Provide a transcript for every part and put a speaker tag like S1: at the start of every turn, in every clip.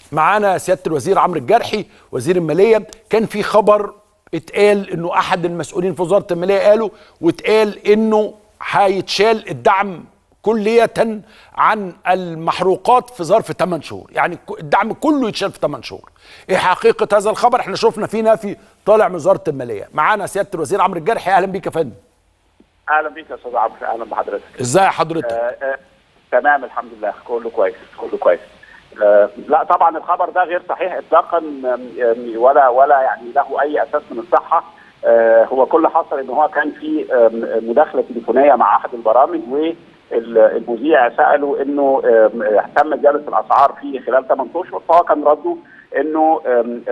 S1: معانا سياده الوزير عمرو الجرحي وزير الماليه. كان في خبر اتقال انه احد المسؤولين في وزاره الماليه قالوا، واتقال انه هيتشال الدعم كليه عن المحروقات في ظرف 8 شهور، يعني الدعم كله يتشال في 8 شهور. ايه حقيقه هذا الخبر؟ احنا شفنا فيه نفي طالع من وزاره الماليه. معانا سياده الوزير عمرو الجرحي. اهلا بيك يا فندم.
S2: اهلا بيك يا استاذ عمرو، اهلا بحضرتك.
S1: ازاي حضرتك؟
S2: تمام الحمد لله، كله كويس كله كويس. لا طبعا الخبر ده غير صحيح اطلاقا، ولا يعني له اي اساس من الصحه. هو كل اللي حصل ان هو كان في مداخله تليفونيه مع احد البرامج، والمذيع ساله انه تم زياده الاسعار في خلال 8 اشهر، فهو كان رده انه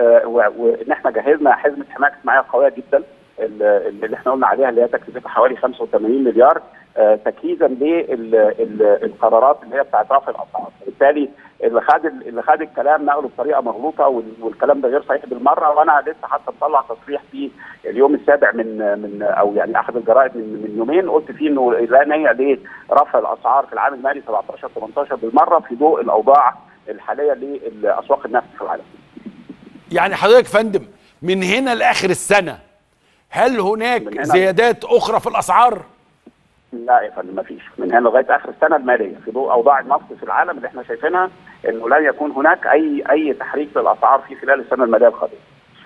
S2: ان احنا جهزنا حزمه حمايه اجتماعيه قويه جدا اللي احنا قلنا عليها، اللي هي تكلفتها حوالي 85 مليار تجهيزا للقرارات اللي هي بتاعت رفع الاسعار. بالتالي اللي خد الكلام نقله بطريقه مغلوطه، والكلام ده غير صحيح بالمره. وانا لسه حتى مطلع تصريح في اليوم السابع من او يعني احد الجرائد من يومين، قلت فيه انه لا نية لرفع الاسعار في العام المالي 17-18 بالمره في ضوء الاوضاع الحاليه لاسواق النفط في العالم.
S1: يعني حضرتك يا فندم من هنا لاخر السنه هل هناك زيادات اخرى في الاسعار؟
S2: لا يا فندم، ما فيش. من هنا لغايه اخر السنه الماليه في ضوء اوضاع النفط في العالم اللي احنا شايفينها، انه لن يكون هناك اي تحريك للاسعار في خلال السنه الماليه القادمه.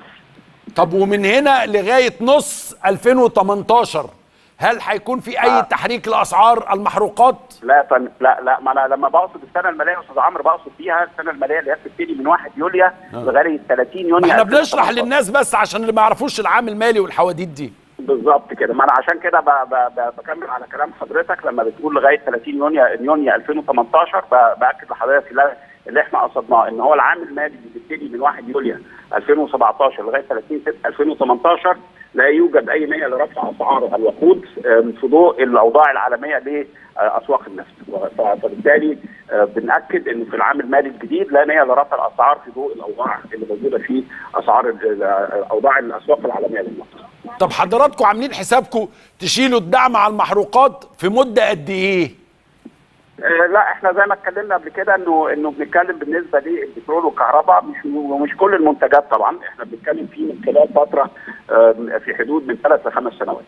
S1: طب ومن هنا لغايه نص 2018 هل هيكون في اي تحريك لاسعار المحروقات؟
S2: لا يا فندم، لا ما انا لما بقصد السنه الماليه يا استاذ عمرو بقصد بيها السنه الماليه اللي هي بتبتدي من 1 يوليو لغايه 30 يونيو.
S1: احنا بنشرح للناس بس عشان اللي ما يعرفوش العام المالي والحواديت دي.
S2: بالظبط كده، ما انا عشان كده بكمل على كلام حضرتك لما بتقول لغايه 30 يونيو 2018 باكد لحضرتك اللي احنا قصدناه ان هو العام المالي اللي بيبتدي من 1 يوليو 2017 لغايه 30/6/2018 لا يوجد اي نيه لرفع اسعار الوقود في ضوء الاوضاع العالميه لاسواق النفط. فبالتالي بناكد انه في العام المالي الجديد لا نيه لرفع الاسعار في ضوء الاوضاع اللي موجوده في اسعار اوضاع الاسواق العالميه للنفط.
S1: طب حضراتكم عاملين حسابكم تشيلوا الدعم على المحروقات في مده قد ايه؟
S2: لا احنا زي ما اتكلمنا قبل كده انه بنتكلم بالنسبه للبترول والكهرباء، مش كل المنتجات طبعا، احنا بنتكلم فيه من خلال فتره في حدود من 3 ل5 سنوات.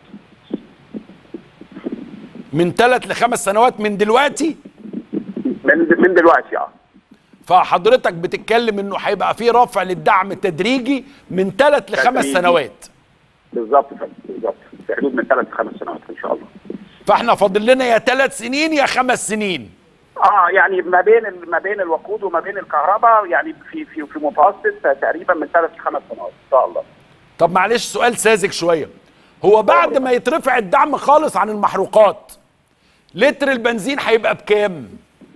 S1: من 3 ل5 سنوات من دلوقتي؟
S2: من دلوقتي
S1: فحضرتك بتتكلم انه هيبقى في رفع للدعم تدريجي من 3 ل5 سنوات.
S2: بالظبط بالظبط، في حدود من 3 ل5 سنوات ان شاء الله.
S1: فاحنا فاضل لنا يا 3 سنين يا 5 سنين.
S2: يعني ما بين الوقود وما بين الكهرباء، يعني في متوسط تقريبا من 3 ل5 سنوات ان شاء الله.
S1: طب معلش سؤال ساذج شويه، هو بعد ما يترفع الدعم خالص عن المحروقات لتر البنزين هيبقى بكام؟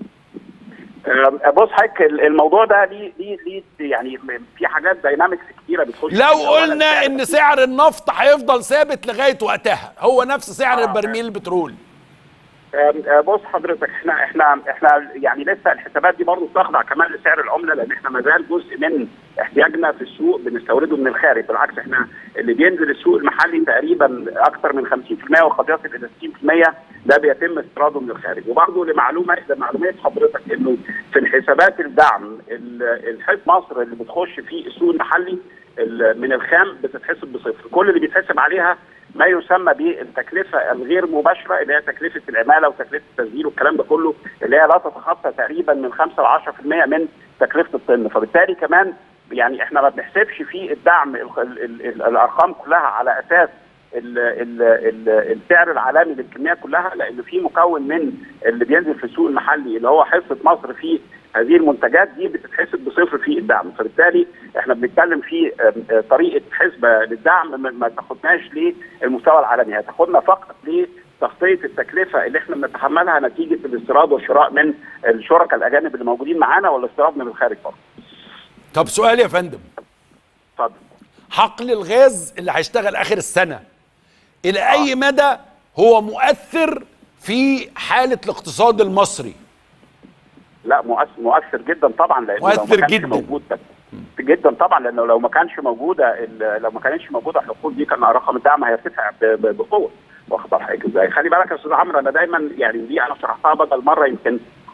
S2: بص حضرتك الموضوع ده ليه يعني في حاجات داينامكس كتيره بتخش.
S1: لو قلنا ان سعر النفط هيفضل ثابت لغايه وقتها هو نفس سعر برميل البترول.
S2: بص حضرتك احنا يعني لسه الحسابات دي برضه بتخضع كمان لسعر العمله، لان احنا ما زال جزء من احتياجنا في السوق بنستورده من الخارج. بالعكس احنا اللي بينزل السوق المحلي تقريبا اكثر من 50% وقد يصل الى 60% ده بيتم استيراده من الخارج. وبرضه لمعلومات حضرتك انه في الحسابات الدعم الحيط مصر اللي بتخش في السوق المحلي من الخام بتتحسب بصفر. كل اللي بيتحسب عليها ما يسمى بالتكلفه الغير مباشره، اللي هي تكلفه العماله وتكلفه التسجيل والكلام ده كله، اللي هي لا تتخطى تقريبا من 5 ل 10% من تكلفه الطن. فبالتالي كمان يعني احنا ما بنحسبش في الدعم الارقام كلها على اساس السعر العالمي للكميه كلها، لان في مكون من اللي بينزل في السوق المحلي اللي هو حصه مصر في هذه المنتجات دي بتتحسب بصفر في الدعم. فبالتالي احنا بنتكلم في طريقه حسبه للدعم ما تاخدناش للمستوى العالمي، هتاخدنا فقط لتغطيه التكلفه اللي احنا بنتحملها نتيجه الاستيراد والشراء من الشركاء الاجانب اللي موجودين معانا والاستيراد من الخارج برضه.
S1: طب سؤال يا فندم.
S2: اتفضل.
S1: حقل الغاز اللي هيشتغل اخر السنه الى اي مدى هو مؤثر في حاله الاقتصاد المصري؟
S2: لا مؤثر جدا طبعا، لانه
S1: مؤثر
S2: لو ما كانش موجود جدا طبعا، لانه لو ما كانتش موجوده الحقول دي كان رقم الدعم هيرتفع بقوه. واخد بالك ازاي؟ خلي بالك يا استاذ عمرو، انا دايما يعني دي انا شرحتها بدل مره يمكن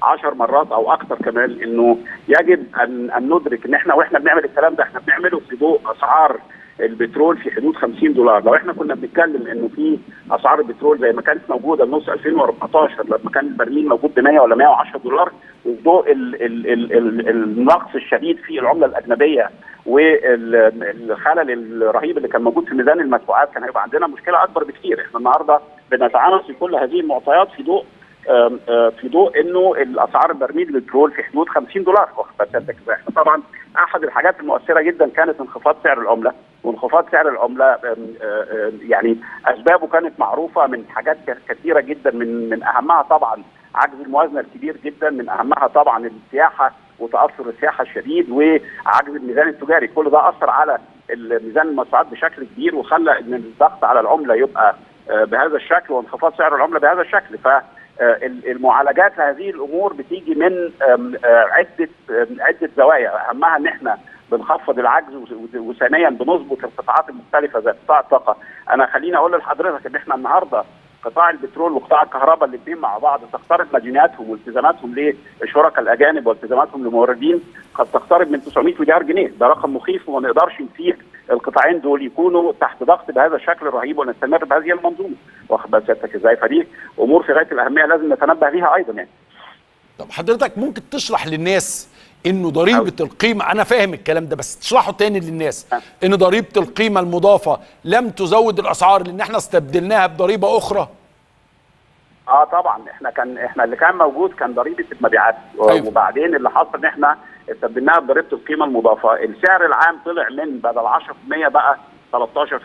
S2: 10 مرات او اكثر كمان، انه يجب ان ندرك ان احنا واحنا بنعمل الكلام ده احنا بنعمله في ضوء اسعار البترول في حدود $50. لو احنا كنا بنتكلم انه في اسعار البترول زي ما كانت موجوده نص 2014 لما كان البرميل موجود ب 100 ولا $110، وفي ضوء النقص الشديد في العمله الاجنبيه والخلل الرهيب اللي كان موجود في ميزان المدفوعات، كان هيبقى عندنا مشكله اكبر بكثير. احنا النهارده بنتعامل في كل هذه المعطيات في ضوء انه الاسعار البرميل البترول في حدود $50. واخد بالك ازاي؟ احنا طبعا احد الحاجات المؤثره جدا كانت انخفاض سعر العمله، وانخفاض سعر العمله يعني اسبابه كانت معروفه من حاجات كثيره جدا، من اهمها طبعا عجز الموازنه الكبير جدا، من اهمها طبعا السياحه وتاثر السياحه الشديد وعجز الميزان التجاري. كل ده اثر على ميزان المدفوعات بشكل كبير، وخلى ان الضغط على العمله يبقى بهذا الشكل وانخفاض سعر العمله بهذا الشكل. فالمعالجات لهذه الامور بتيجي من عده زوايا، اهمها ان احنا بنخفض العجز، وثانيا بنظبط القطاعات المختلفه زي قطاع الطاقه. انا خليني اقول لحضرتك ان احنا النهارده قطاع البترول وقطاع الكهرباء الاثنين مع بعض تقترب مديوناتهم والتزاماتهم للشركاء الاجانب والتزاماتهم للموردين قد تقترب من 900 مليار جنيه. ده رقم مخيف، وما نقدرش نسيب القطاعين دول يكونوا تحت ضغط بهذا الشكل الرهيب ونستمر بهذه المنظومه. واخد بال سيادتك ازاي؟ فدي امور في غايه الاهميه لازم نتنبه ليها ايضا يعني.
S1: طب حضرتك ممكن تشرح للناس انه ضريبه القيمه، انا فاهم الكلام ده بس تشرحه تاني للناس، ان ضريبه القيمه المضافه لم تزود الاسعار لان احنا استبدلناها بضريبه اخرى؟
S2: طبعا احنا اللي كان موجود كان ضريبه المبيعات. أيوة. وبعدين اللي حصل ان احنا استبدلناها بضريبه القيمه المضافه. السعر العام طلع من بدل 10% بقى 13%،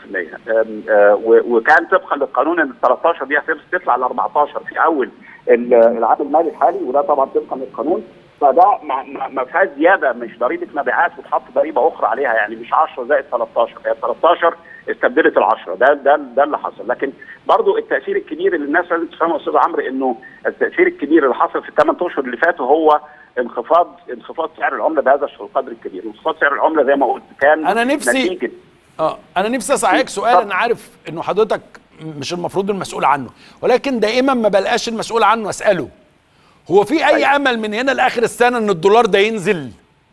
S2: وكان طبقا للقانون ان ال 13 دي هتطلع ل 14 في اول العام المالي الحالي، وده طبعا طبقا للقانون. فده ما فيهاش زياده، مش ضريبه مبيعات وتحط ضريبه اخرى عليها، يعني مش 10 زائد 13، هي 13 استبدلت ال 10. ده اللي حصل. لكن برضو التاثير الكبير اللي الناس لازم تفهمه يا استاذ عمرو، انه التاثير الكبير اللي حصل في ال8 اشهر اللي فاتوا هو انخفاض سعر العمله بهذا القدر الكبير. انخفاض سعر العمله زي ما قلت كان
S1: انا نفسي اسالك سؤال. انا عارف انه حضرتك مش المفروض المسؤول عنه، ولكن دائما ما بلقاش المسؤول عنه اساله. هو في اي امل من هنا لاخر السنه ان الدولار ده ينزل؟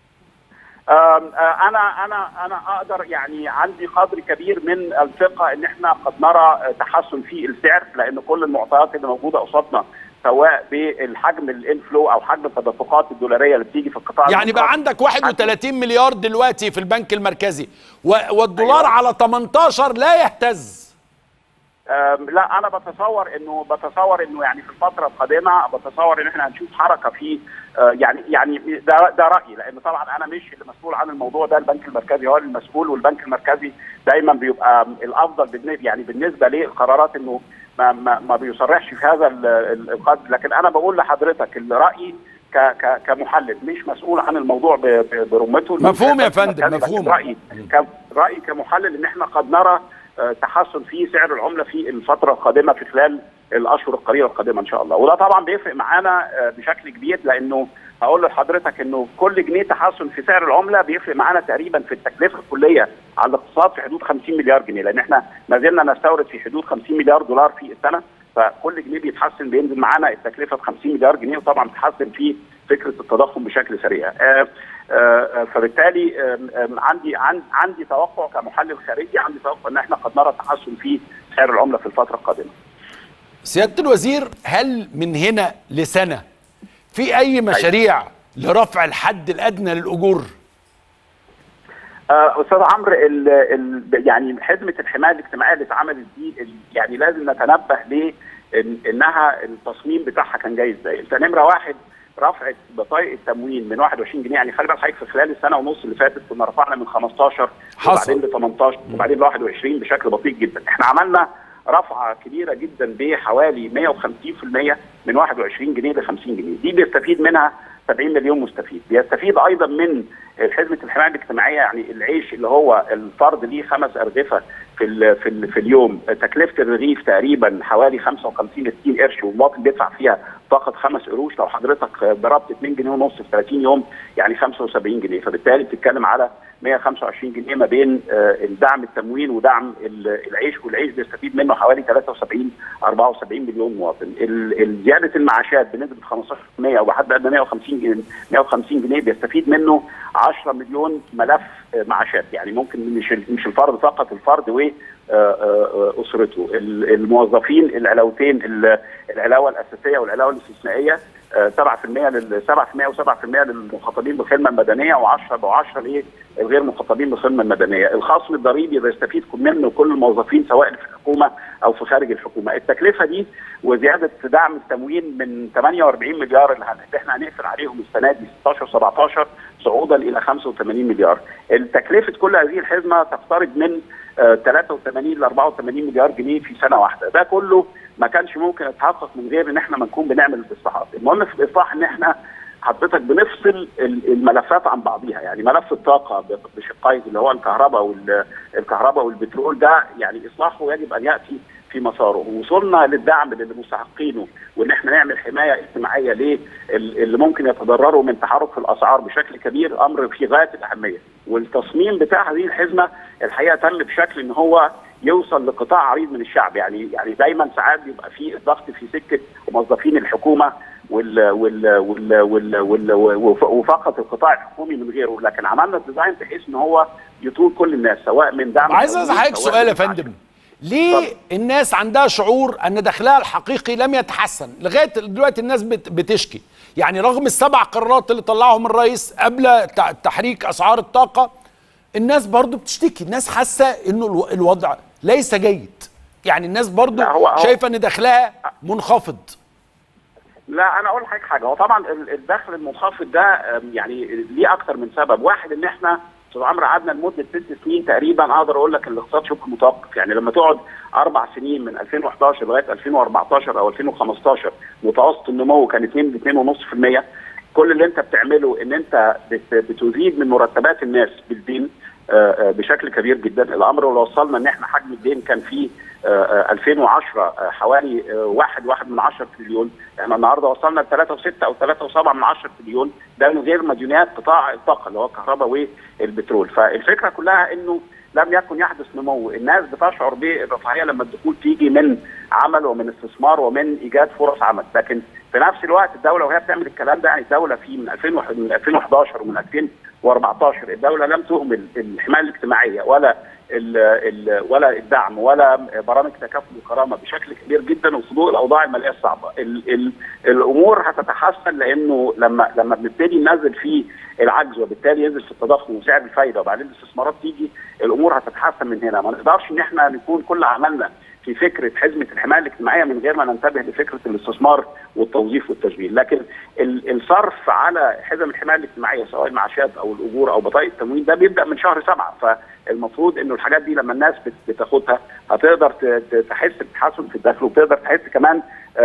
S2: انا اقدر يعني عندي قدر كبير من الثقه ان احنا قد نرى تحسن في السعر، لان كل المعطيات اللي موجوده قصادنا سواء بالحجم الانفلو او حجم التدفقات الدولاريه اللي بتيجي في القطاع،
S1: يعني بقى عندك 31 مليار دلوقتي في البنك المركزي والدولار أيوة. على 18 لا يهتز.
S2: لا، انا بتصور انه يعني في الفتره القادمه بتصور ان احنا هنشوف حركه في يعني ده رايي، لان طبعا انا مش اللي مسؤول عن الموضوع ده، البنك المركزي هو المسؤول، والبنك المركزي دايما بيبقى الافضل يعني بالنسبه للقرارات انه ما بيصرحش في هذا القدر. لكن انا بقول لحضرتك رايي كمحلل مش مسؤول عن الموضوع برمته.
S1: مفهوم يا فندم، مفهوم.
S2: رايي كمحلل ان احنا قد نرى تحسن في سعر العمله في الفتره القادمه في خلال الاشهر القليله القادمه ان شاء الله. وده طبعا بيفرق معانا بشكل كبير، لانه هقول لحضرتك انه كل جنيه تحسن في سعر العمله بيفرق معانا تقريبا في التكلفه الكليه على الاقتصاد في حدود 50 مليار جنيه، لان احنا ما زلنا نستورد في حدود 50 مليار دولار في السنه. فكل جنيه بيتحسن بينزل معانا التكلفه ب 50 مليار جنيه، وطبعا بتحسن في فكره التضخم بشكل سريع. فبالتالي عندي توقع كمحلل خارجي، عندي توقع ان احنا قد نرى تحسن في سعر العمله في الفتره القادمه.
S1: سياده الوزير، هل من هنا لسنه في اي مشاريع لرفع الحد الادنى للاجور؟
S2: استاذ عمرو، يعني حزمه الحمايه الاجتماعيه اللي اتعملت دي يعني لازم نتنبه انها التصميم بتاعها كان جاي ازاي. انت نمره واحد رفع بطايق التموين من 21 جنيه، يعني خلي بالك حضرتك في خلال السنه ونص اللي فاتت كنا رفعنا من 15 وبعدين ل 18 وبعدين ل 21 بشكل بطيء جدا. احنا عملنا رفعه كبيره جدا بحوالي 150% من 21 جنيه ل 50 جنيه، دي بيستفيد منها 70 مليون مستفيد. بيستفيد ايضا من حزمه الحمايه الاجتماعيه، يعني العيش اللي هو الفرد ليه 5 أرغفة في اليوم، تكلفه الرغيف تقريبا حوالي 55 ل 60 قرش، والمواطن بيدفع فيها فقط 5 قروش. لو حضرتك ضربت 2 جنيه ونص في 30 يوم يعني 75 جنيه، فبالتالي بتتكلم على 125 جنيه ما بين الدعم التموين ودعم العيش، والعيش بيستفيد منه حوالي 73 74 مليون مواطن. زياده المعاشات بنسبه 15% او بحد ادنى 150 جنيه بيستفيد منه 10 مليون ملف معاشات، يعني ممكن مش الفرد فقط، الفرد واسرته. الموظفين العلاوتين، العلاوه الاساسيه والعلاوه الاستثنائيه 7% و7% للمخاطبين بالخدمه المدنيه، و10 للغير مخاطبين بالخدمه المدنيه. الخصم الضريبي بيستفيد منه كل الموظفين سواء في الحكومه او في خارج الحكومه. التكلفه دي وزياده دعم التموين من 48 مليار اللي احنا هنقفل عليهم السنه دي 16 17 صعودا الى 85 مليار. تكلفه كل هذه الحزمه تقترب من 83 ل 84 مليار جنيه في سنه واحده. ده كله ما كانش ممكن يتحقق من غير ان احنا ما نكون بنعمل الاصلاحات. المهم في الاصلاح ان احنا حضرتك بنفصل الملفات عن بعضها، يعني ملف الطاقه بشقائه اللي هو الكهرباء والبترول ده يعني اصلاحه يجب ان ياتي في مساره. وصلنا للدعم للمستحقينه، وان احنا نعمل حمايه اجتماعيه ليه اللي ممكن يتضرروا من تحرك في الاسعار بشكل كبير، امر في غايه الاهميه. والتصميم بتاع هذه الحزمه الحقيقه تم بشكل ان هو يوصل لقطاع عريض من الشعب، يعني دايما ساعات بيبقى في الضغط في سكه موظفين الحكومه وفقط القطاع الحكومي من غيره، لكن عملنا الديزاين بحيث ان هو يطول كل الناس سواء من دعم.
S1: عايز اسالك سؤال يا فندم، ليه الناس عندها شعور ان دخلها الحقيقي لم يتحسن؟ لغايه دلوقتي الناس بتشكي، يعني رغم ال7 قرارات اللي طلعهم الرئيس قبل تحريك اسعار الطاقه، الناس برضو بتشتكي، الناس حاسه انه الوضع ليس جيد، يعني الناس برضو شايفه ان دخلها منخفض.
S2: لا انا اقول لحضرتك حاجه، هو طبعا الدخل المنخفض ده يعني ليه اكثر من سبب. واحد ان احنا استاذ عمرو قعدنا لمده 6 سنين تقريبا، اقدر اقول لك الاقتصاد شبه متوقف، يعني لما تقعد 4 سنين من 2011 لغايه 2014 او 2015 متوسط النمو كان 2.5%. كل اللي انت بتعمله ان انت بتزيد من مرتبات الناس بالدين بشكل كبير جدا. الامر لو وصلنا ان احنا حجم الدين كان في 2010 حوالي 1.1 تريليون، احنا النهارده وصلنا ل 3.6 او 3.7 تريليون، ده من غير مديونيات قطاع الطاقه اللي هو الكهرباء والبترول. فالفكره كلها انه لم يكن يحدث نمو. الناس بتشعر بالرفاهيه لما الدخول تيجي من عمل ومن استثمار ومن ايجاد فرص عمل، لكن في نفس الوقت الدوله وهي بتعمل الكلام ده، يعني الدوله من 2011 ومن 2014 الدوله لم تهمل الحمايه الاجتماعيه ولا الدعم ولا برامج تكافل الكرامه بشكل كبير جدا، وفي ضوء الاوضاع الماليه الصعبه. الامور هتتحسن، لانه لما بنبتدي ننزل في العجز وبالتالي ينزل في التضخم وسعر الفايده وبعدين الاستثمارات تيجي، الامور هتتحسن من هنا. ما نقدرش ان احنا نكون كل عملنا في فكره حزمه الحمايه الاجتماعيه من غير ما ننتبه لفكره الاستثمار والتوظيف والتشغيل. لكن الصرف على حزم الحمايه الاجتماعيه سواء المعاشات او الاجور او بطايق التموين ده بيبدا من شهر 7، فالمفروض انه الحاجات دي لما الناس بتاخدها هتقدر تحس بتحسن في الدخل، وتقدر تحس كمان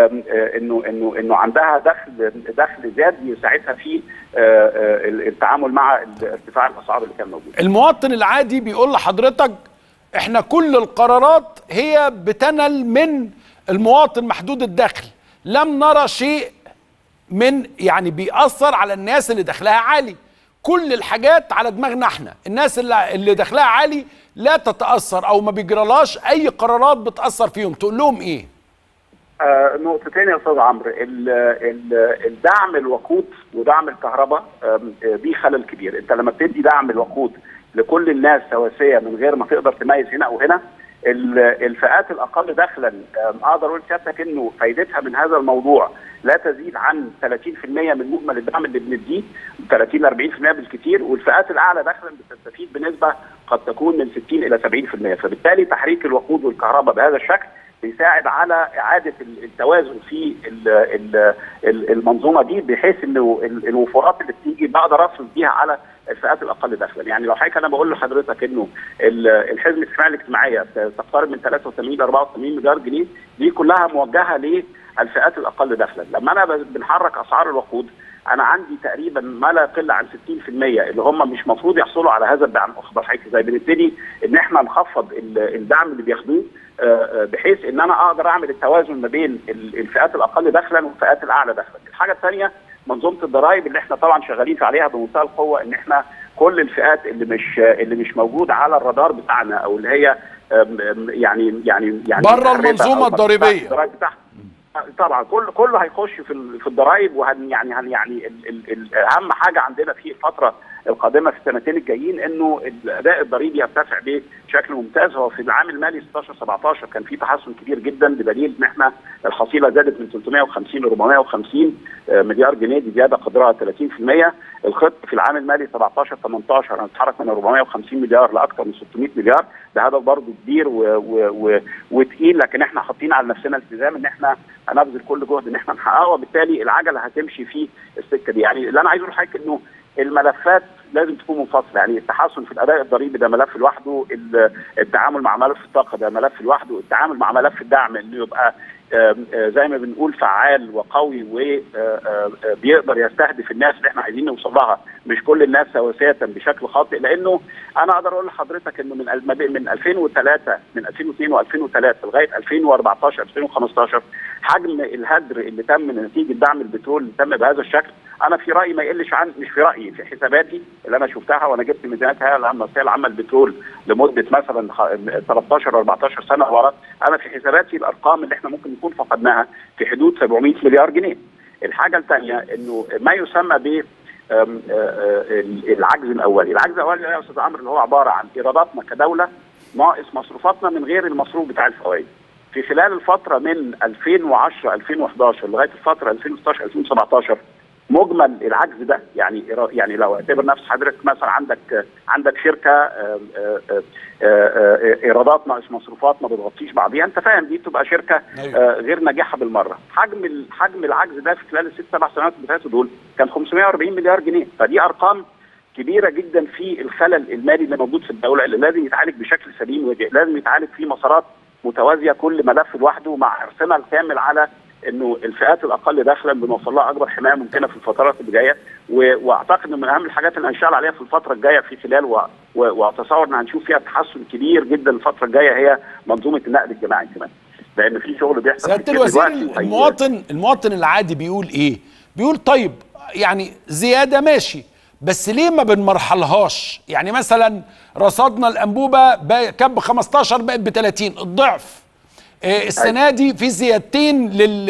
S2: انه عندها دخل زاد يساعدها في التعامل مع ارتفاع الاسعار اللي كان موجود.
S1: المواطن العادي بيقول لحضرتك احنا كل القرارات هي بتنل من المواطن محدود الدخل، لم نرى شيء من يعني بيأثر على الناس اللي دخلها عالي. كل الحاجات على دماغنا احنا، الناس اللي دخلها عالي لا تتأثر او ما بيجرالهاش اي قرارات بتأثر فيهم. تقول لهم ايه؟
S2: نقطتين يا استاذ عمرو. الدعم الوقود ودعم الكهرباء دي خلل كبير. انت لما بتدي دعم الوقود لكل الناس سواسيه من غير ما تقدر تميز هنا او هنا، الفئات الاقل دخلا اقدر اقول لسيادتك انه فايدتها من هذا الموضوع لا تزيد عن 30% من مجمل الدعم اللي بنديه، 30 ل 40% بالكثير، والفئات الاعلى دخلا بتستفيد بنسبه قد تكون من 60 الى 70%. فبالتالي تحريك الوقود والكهرباء بهذا الشكل بيساعد على اعاده التوازن في المنظومه دي، بحيث انه الوفرات اللي بتيجي بقدر اصرف بيها على الفئات الاقل دخلا. يعني لو حضرتك انا بقول لحضرتك انه الحزمه الحمايه الاجتماعيه تقترب من 83 ل 84 مليار جنيه، دي كلها موجهه للفئات الاقل دخلا. لما انا بنحرك اسعار الوقود انا عندي تقريبا ما لا يقل عن 60% اللي هم مش مفروض يحصلوا على هذا الدعم. واخد حضرتك ازاي؟ بنبتدي ان احنا نخفض الدعم اللي بياخدوه بحيث ان انا اقدر اعمل التوازن ما بين الفئات الاقل دخلا والفئات الاعلى دخلا. الحاجه الثانيه منظومه الضرائب اللي احنا طبعا شغالين عليها بمنتهى القوه، ان احنا كل الفئات اللي مش موجوده على الرادار بتاعنا، او اللي هي يعني
S1: بره المنظومه الضريبيه.
S2: طبعا كله هيخش في الضرائب، يعني اهم حاجه عندنا في الفتره القادمه في السنتين الجايين انه الاداء الضريبي يرتفع بشكل ممتاز. هو في العام المالي 16-17 كان في تحسن كبير جدا، بدليل ان احنا الحصيله زادت من 350 ل 450 مليار جنيه، دي زياده قدرها 30%. الخط في العام المالي 17-18 هنتحرك من 450 مليار لاكثر من 600 مليار، ده هدف برضه كبير وتقيل، لكن احنا حاطين على نفسنا التزام ان احنا هنبذل كل جهد ان احنا نحققه، وبالتالي العجله هتمشي في السكه دي. يعني اللي انا عايز اقول لحضرتك انه الملفات لازم تكون منفصله، يعني التحسن في الاداء الضريبي ده ملف لوحده، التعامل مع ملف الطاقه ده ملف لوحده، التعامل مع ملف الدعم انه يبقى زي ما بنقول فعال وقوي وبيقدر يستهدف الناس اللي احنا عايزين نوصل لها، مش كل الناس سواسية بشكل خاطئ. لانه انا اقدر اقول لحضرتك انه من 2003 من 2002 و2003 لغايه 2014 2015 حجم الهدر اللي تم نتيجه دعم البترول اللي تم بهذا الشكل، انا في رايي ما يقلش عن، مش في رايي، في حساباتي اللي انا شفتها وانا جبت ميزانيات الهيئه العامه للبترول لمده مثلا 13 14 سنه ورا، انا في حساباتي الارقام اللي احنا ممكن نكون فقدناها في حدود 700 مليار جنيه. الحاجه الثانيه انه ما يسمى ب العجز الاولي، العجز الاولي يا استاذ عمرو اللي هو عباره عن ايراداتنا كدوله ناقص مصروفاتنا من غير المصروف بتاع الفوائد. في خلال الفتره من 2010 2011 لغايه الفتره 2016 2017 مجمل العجز ده، يعني لو اعتبر نفس حضرتك مثلا عندك شركه ايرادات ناقص مصروفات ما بتغطيش بعضيها، انت فاهم دي بتبقى شركه غير ناجحه بالمره. حجم العجز ده في خلال الست سبع سنوات اللي فاتوا دول كان 540 مليار جنيه، فدي ارقام كبيره جدا في الخلل المالي اللي موجود في الدوله، اللي لازم يتعالج بشكل سليم، ولازم يتعالج في مسارات متوازيه كل ملف لوحده مع ارسمها الكامل على انه الفئات الاقل دخلا بنوصل لها اكبر حمايه ممكنه في الفترات اللي جايه. واعتقد ان من اهم الحاجات اللي هنشتغل عليها في الفتره الجايه في خلال واتصور ان هنشوف فيها تحسن كبير جدا الفتره الجايه هي منظومه النقل الجماعي كمان، لان في شغل بيحصل.
S1: سياده الوزير، المواطن العادي بيقول ايه؟ بيقول طيب يعني زياده ماشي، بس ليه ما بنمرحلهاش؟ يعني مثلا رصدنا الانبوبه كان ب 15 بقت ب 30، الضعف. السنه دي في زيادتين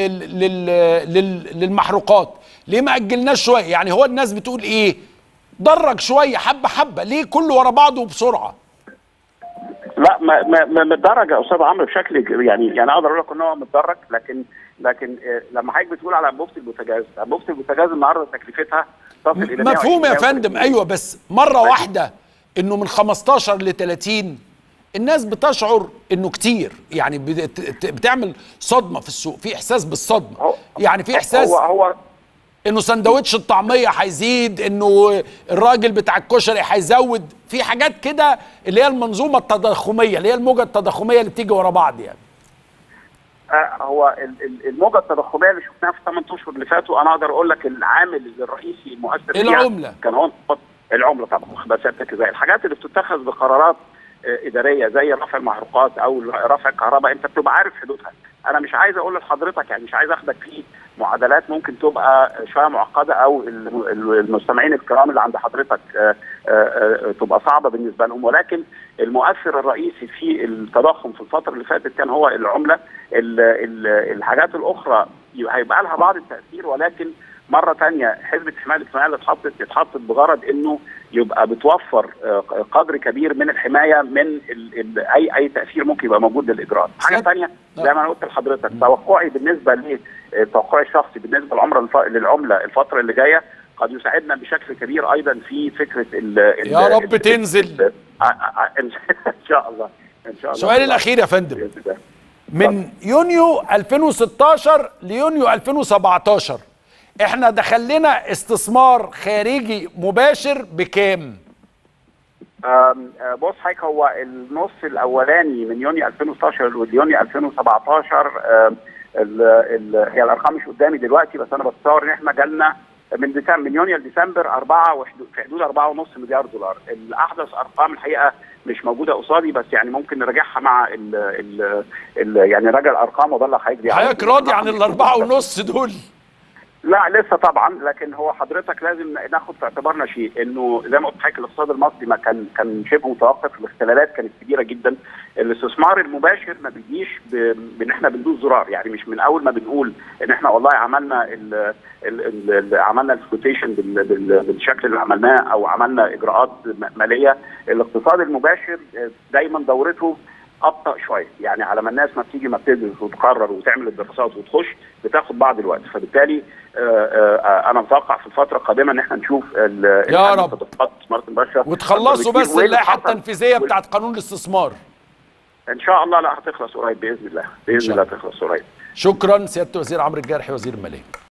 S1: للمحروقات، ليه ما اجلناش شويه؟ يعني هو الناس بتقول ايه؟ درج شويه حبه حبه، ليه كله ورا بعضه وبسرعه؟
S2: لا ما متدرج يا استاذ عمرو بشكل يعني اقدر اقول لك ان هو متدرج، لكن لما حضرتك بتقول على انبوبه البوتاجاز النهارده تكلفتها تصل الى
S1: مفهوم يا فندم، ايوه، بس مره واحده انه من 15 ل 30 الناس بتشعر انه كتير، يعني بتعمل صدمه في السوق، في احساس بالصدمه، يعني في احساس انه سندوتش الطعميه هيزيد، انه الراجل بتاع الكشري هيزود، في حاجات كده اللي هي المنظومه التضخميه، اللي هي الموجه التضخميه اللي بتيجي ورا بعض يعني.
S2: هو الموجه التضخميه اللي شفناها في 8 اشهر اللي فاتوا، انا اقدر اقول لك العامل الرئيسي المؤثر
S1: العمله
S2: كان هو العمله طبعا، بس زي الحاجات اللي بتتخذ بقرارات اداريه زي رفع المحروقات او رفع الكهرباء، انت بتبقى عارف حدودها. انا مش عايز اقول لحضرتك، يعني مش عايز اخدك في معادلات ممكن تبقى شويه معقده او المستمعين الكرام اللي عند حضرتك تبقى صعبه بالنسبه لهم، ولكن المؤثر الرئيسي في التضخم في الفتره اللي فاتت كان هو العمله. الحاجات الاخرى هيبقى لها بعض التاثير، ولكن مره ثانيه حزب الحمايه الاجتماعيه اللي اتحطت بغرض انه يبقى بتوفر قدر كبير من الحمايه من اي تاثير ممكن يبقى موجود للاجراءات. حاجه ثانيه زي ما انا قلت لحضرتك، توقعي بالنسبه توقعي الشخصي بالنسبه للعمله الفتره اللي جايه قد يساعدنا بشكل كبير ايضا في فكره
S1: يا رب تنزل
S2: ان شاء الله.
S1: سؤالي الاخير يا فندم، من يونيو 2016 ليونيو 2017 احنا دخل لنا استثمار خارجي مباشر بكام؟
S2: بص حضرتك، هو النص الاولاني من يونيو 2016 وليونيو 2017 هي الارقام مش قدامي دلوقتي، بس انا بتصور ان احنا جالنا من يونيو لديسمبر في حدود 4.5 مليار دولار. الاحدث ارقام الحقيقه مش موجوده قصادي، بس يعني ممكن نراجعها مع يعني نراجع الارقام وابلغ حضرتك بيها.
S1: حضرتك راضي عن ال4.5 دول؟
S2: لا لسه طبعا، لكن هو حضرتك لازم ناخد في اعتبارنا شيء، انه زي ما قلت لحضرتك الاقتصاد المصري ما كان شبه متوقف، الاختلالات كانت كبيره جدا. الاستثمار المباشر ما بيجيش بان احنا بندوس زرار، يعني مش من اول ما بنقول ان احنا والله عملنا عملنا الفلوتيشن بالشكل اللي عملناه او عملنا اجراءات ماليه. الاقتصاد المباشر دايما دورته ابطا شويه، يعني على ما الناس ما بتيجي ما بتدرس وتقرر وتعمل الدراسات وتخش بتاخد بعض الوقت. فبالتالي انا متوقع في الفتره القادمه ان احنا نشوف
S1: يا رب
S2: تدفقات الاستثمارات المباشره
S1: وتخلصوا بس اللائحه التنفيذيه بتاعت قانون الاستثمار.
S2: ان شاء الله لا هتخلص قريب باذن الله، باذن الله تخلص قريب.
S1: شكرا سياده الوزير عمرو الجارحي وزير الماليه.